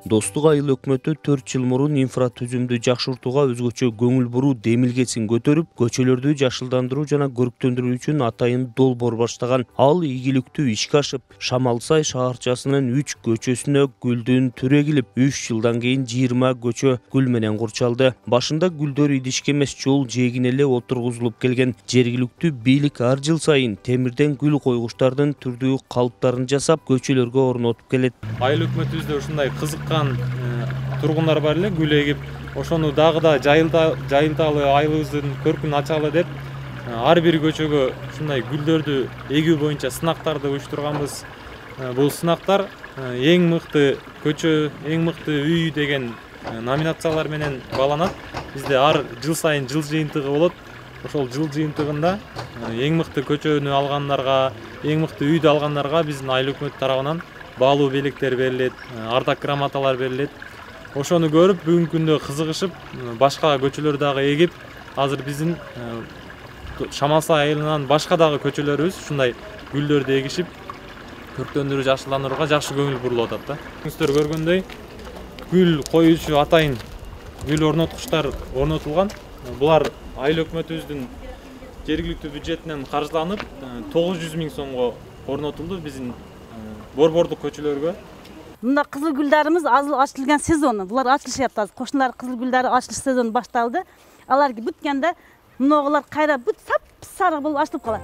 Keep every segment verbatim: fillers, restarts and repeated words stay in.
Достук айыл өкмөтү төрт жыл мурун инфратүзүмдү жакшыртууга өзгөчө көңүл буруу демилгесин көтөрүп, көчөлөрдү жашылдандыруу жана көрктөндүрүү үчүн атайын долбоор баштаган. Ал ийгиликтүү ишке ашып, Шамалсай шаарчасынын үч көчөсүнө гүлдүн түрү эгилип, үч жылдан кийин жыйырма көчө гүл менен курчалды. Башында гүлдөр идишке эмес жол жээгине эле отургузулуп келген. Жергиликтүү бийлик ар жыл сайын темирден гүл койгучтардын түрдүү калыптарын жасап, көчөлөргө орнотуп келет. Айыл өкмөтүбүздө ушундай кызык тургундар бар эле, гүл эгип, ошону дагы да жайылталы, айылыбыздын көркүн ачалы деп ар бир көчөгө ушундай гүлдөрдү эгүү боюнча сынактарды уюштурганбыз. Бул сынактар эң мыкты көчө, эң мыкты үй деген номинациялар менен бааланат. Бизде ар жыл сайын жыл жыйынтыгы болот. Ошол жыл жыйынтыгында эң мыкты көчөнү алгандарга, эң мыкты үйдү алгандарга биздин айыл өкмөтү тарабынан баалуу белектер берилет, ардак грамоталар берилет. Ошону көрүп, бүгүнкү күндө кызыгышып, башка көчөлөр дагы эгип, азыр биздин Шамалсай айылынан башка дагы көчөлөрүбүз ушундай гүлдөрдү эгишип, көрктөндүрүү жашылдандырууга жакшы көңүл бурулуп атат да. Сиздер көргөндөй, гүл коюучу атайын гүл орноткучтар орнотулган. Булар айыл өкмөтүбүздүн жергиликтүү бюджетинен каржыланып, тогуз жүз миң сомго орнотулду биздин борбордук көчөлөргө. Мында кызыл гүлдарыбыз ачылган сезону. Булар ачылышат азыр. Кошуналар кызыл гүлдары ачылыш сезону башталды. Алар бүткөндө мыногулар кайра бүт сап-сары болуп ачылып калат.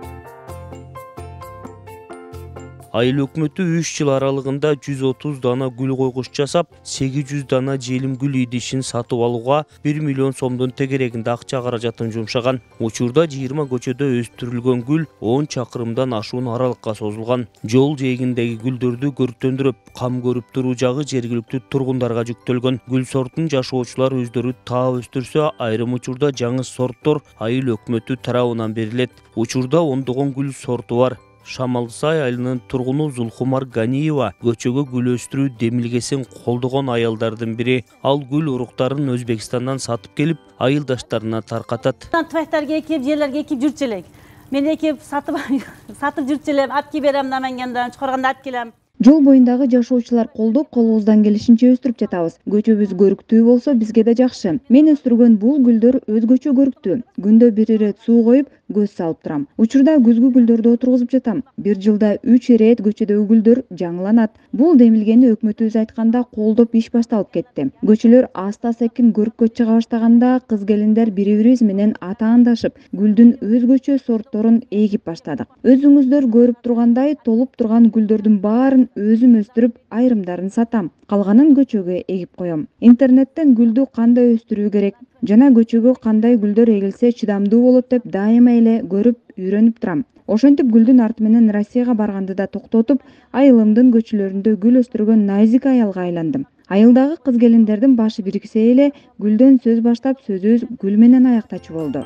Айыл өкмөтү үч жыл аралыгында жүз отуз дана гүл койгуч жасап, сегиз жүз дана желим гүл идишин сатып алууга бир миллион сомдун тегерегинде акча каражатын жумшаган. Учурда жыйырма көчөдө өстүрүлгөн гүл он чакырымдан ашуун аралыкка созулган. Жол жээгиндеги гүлдөрдү көрктөндүрүп, кам көрүп туруу жагы жергиликтүү тургундарга жүктөлгөн. Гүл сортун жашоочулар өздөрү таап өстүрсө, айрым учурда жаңы сорттор айыл өкмөтү тарабынан берилет. Учурда ондогон гүл сорту бар. Шамалсай айылынын тургуну Зулхумар Ганиева көчөгө гүл өстүрүү демилгесин колдогон аялдардын бири. Ал гүл уруктарын Өзбекстандан сатып келип, айылдаштарына таркатат. Твайттарга экип, жерлерге экип жүрчү элек. Мен экип сатып сатып жүрчү элем, алып келип берем, Намангендан чыгарганда алып келем. Жол боюндагы жашоочулар колдоп, колубуздан келишинче өстүрүп жатабыз. Көчөбүз көрүктүү болсо, бизге да жакшы. Мен өстүргөн бул гүлдөр өзгөчө көрүктүү. Күндө бир ирет суу коюп, көз салып турам. Учурда күзгү гүлдөрдү отургузуп жатам. Бир жылда үч ирет көчөдөгү гүлдөр жаңыланат. Бул демилгени өкмөтүбүз айтканда колдоп иш башталып кетти. Көчөлөр аста-секин көрккө чыга баштаганда, кыз келиндер бири-бирибиз менен атаандашып, гүлдүн өзгөчө сортторун эгип баштадык. Өзүңүздөр көрүп тургандай, толуп турган гүлдөрдүн баарын өзүм өстүрүп, айрымдарын сатам. Калганын көчөгө эгип коем. Интернеттен гүлдү кандай өстүрүү керек жана көчөгө кандай гүлдөр эгилсе чыдамдуу болот деп дайыма эле көрүп, үйрөнүп турам. Ошентип гүлдүн арты менен Россияга барганды да токтотуп, айылымдын көчөлөрүндө гүл өстүргөн найзик аялга айландым. Айылдагы кыз келиндердин башы бириксе эле гүлдөн сөз баштап, сөзүбүз гүл менен аяктачу болду.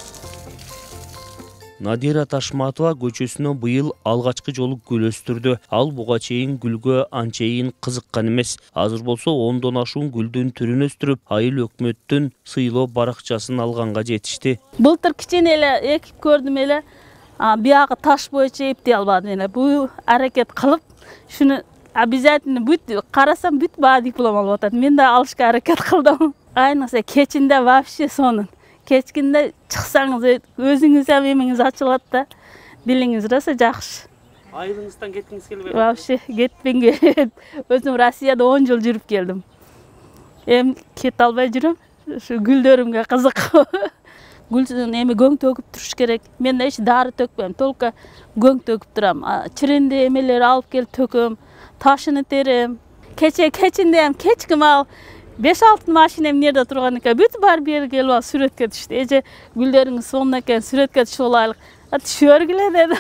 Надира Ташматова көчөсүнө быйыл алгачкы жолу гүл өстүрдү. Ал буга чейин гүлгө анчейин кызыккан эмес. Азыр болсо ондон ашуун гүлдүн түрүн өстүрүп, айыл өкмөттүн сыйлоо баракчасын алганга жетишти. Былтыр кичине эле экип көрдүм эле, биягы таш боюнча эптей албадым эле. Бул аракет кылып, шуну обязательно бүт карасам бүт баа диплом алып атат. Мен да алышка аракет кылдым. Айныкса кечинде вообще сонун. Кечкинде чыксаңыз өзүңүз ham эмеңиз ачылат да, дилиңиз роса жакшы. Айылыңыздан кеткиңиз келбейби? Вообще кетпен келет. Өзүм Россияда он жыл жүрүп келдим. Эми кете албай жүрөм. Ушу гүлдөрүмгө кызык. Гүлдүн эми көң төгүп туруш керек. Мен эч дары төкпөйм, только көң төгүп турам. Чиренди эмелер алып келип төкөм, ташыны терем. Кече кечинде ham кечким ал беш алты машинем нерде турган экен, бүт бар бери келип алып сүрөткө түштү. Эже гүлдөрүңүз сонун экен, сүрөткө түшүп алайлык. Түшөргүлө деди.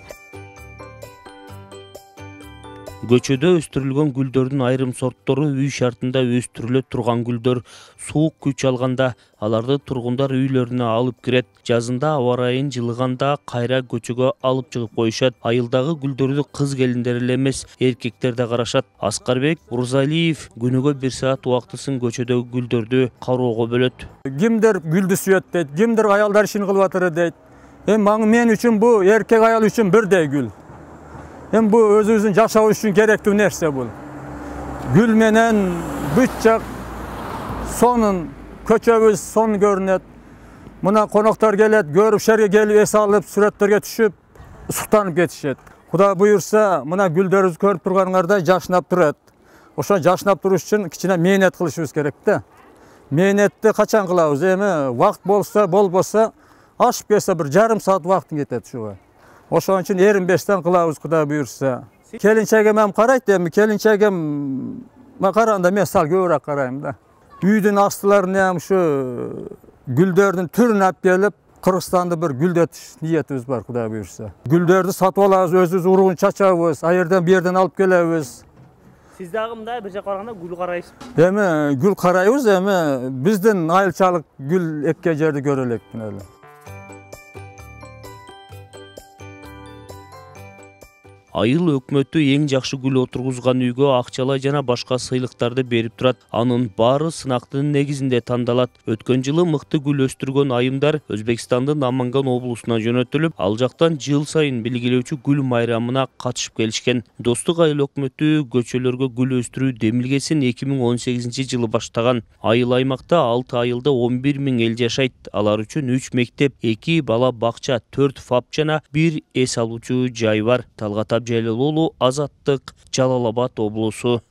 Көчөдө өстүрүлгөн гүлдөрдүн айрым сорттору үй шартында өстүрүлө турган гүлдөр. Суук күч алганда аларды тургундар үйлөрүнө алып кирет. Жазында аба ырайын жылыганда кайра көчөгө алып чыгып коюшат. Айылдагы гүлдөрдү кыз келиндер эле эмес, эркектер да карашат. Аскарбек Бурзалиев күнүгө бир саат убактысын көчөдөгү гүлдөрдү кароого бөлөт. Кимдер гүлдү сүйөт дейт, кимдер аялдар ишин кылып атыр дейт. Эми мен үчүн бу эркек аял үчүн бирдей гүл. Эми бу өзүбүздүн жашоо үчүн керектүү нерсе бул. Gül menen büt jak sonun köçöbüz son görünet. Muna konoktar gelet, görüp şerge gelip es alıp suretlerge düşüp suktanyp ketişet. Kuda buyursa muna gülderibizdi körüp turganlarday jaşnap turat. Oşo jaşnap turuş üçün kiçine mehnat kılışыбыз керек да. Mehnatты качан кылабыз? Эми вакыт болса, болбосо ашып келсе bir жарым саат вакытың кетет ушуга. Ошон үчүн эринбестен кылабыз Кудай буйрса. Келинчегим hem карайт, эми келинчегим ма караганда мен сал көбүрөөк карайм да. Үйдүн астыларына hem şu gülдөрдүн түрүн алып келип, Кыргызстанды bir гүлдөтүш ниетибиз бар Кудай буйрса. Gülдөрдү сатып алабыз, өзүбүз уругун чачабыз, а жерден бу жерден алып келебиз. Siz dagы мындай bir жака барганда gül карайсыз. Эми gül карайбыз, эми биздин айылчалык gül эккен жерди көрө элекпин эле. Айыл өкмөтү эң жакшы гүл отургузган үйгө акчалай жана башка сыйлыктарды берип турат. Анын баары сынактын негизинде тандалат. Өткөн жылы мыкты гүл өстүргөн айымдар Өзбекстандын Наманган облусуна жөнөтүлүп, ал жактан жыл сайын белгилөөчү гүл майрамына катышып келишкен. Достук айыл өкмөтү көчөлөргө гүл өстүрүү демилгесин эки миң он сегизинчи жылы баштаган. Айыл аймакта алты айылда он бир миң эл жашайт. Алар үчүн үч мектеп, эки бала бакча, төрт фап жана бир эс алуучу жай бар. Талгат Абжайлуулу, Азаттык, Жалал Абад облусу.